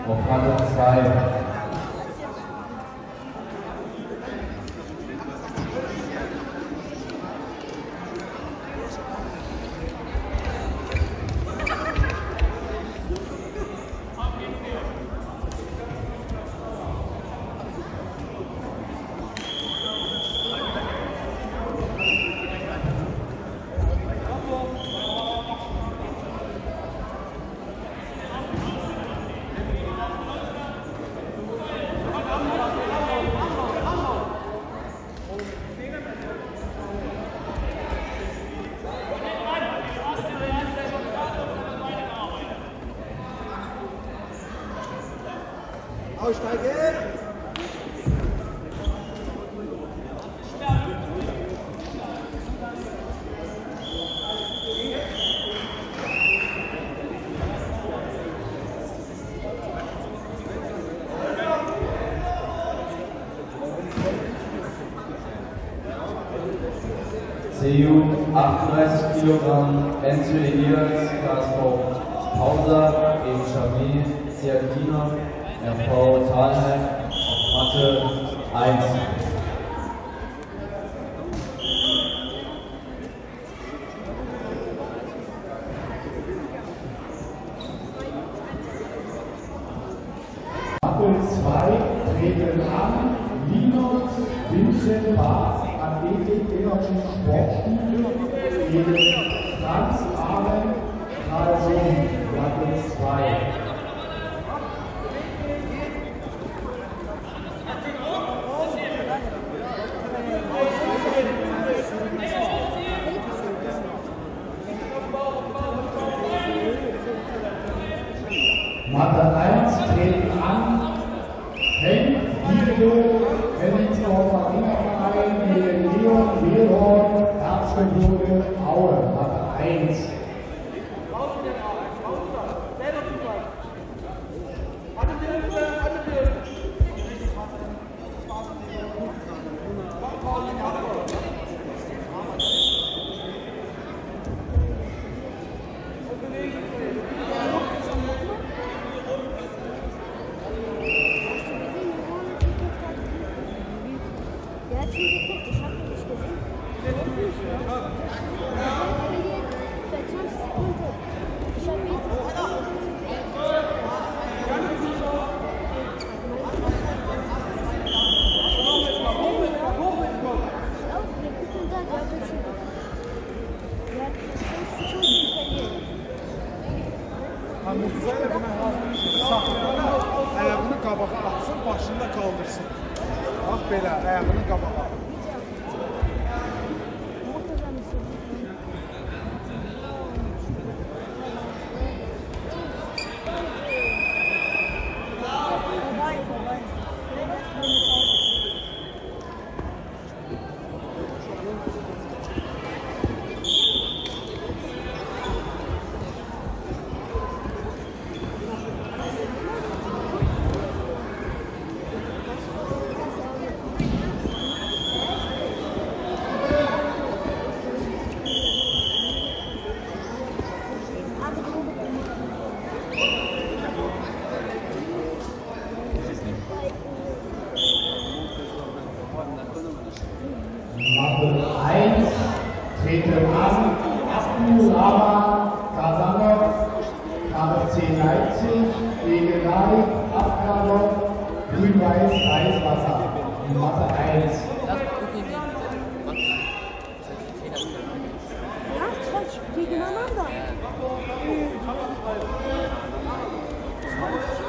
auf Matte 2. Aussteigen! CU 38 Kilogramm, Entry Elias, KSV Pauser gegen Charmé Siakina, RV Thalheim auf Matte 1. Matte 2 treten an Linus Vincent Barth, Athletik Energy Sportstudio gegen Franz Arendt, Karlsruhe, Matte 2. Matte 1 treten an Henk Diego, Henningsdorfer Ringerverein gegen Leon Wehrhorn, Erzgebirge Aue, Matte 1. Ayağını qabağa atsın, başını da qaldırsın. Bax belə, ayağını qabağa. Matte 1 treten an Abdullah Kazanov, KFC Leipzig gegen Naik Abkadov, Grün-Weiß Reiswasser, Matte 1. Ja, gegeneinander.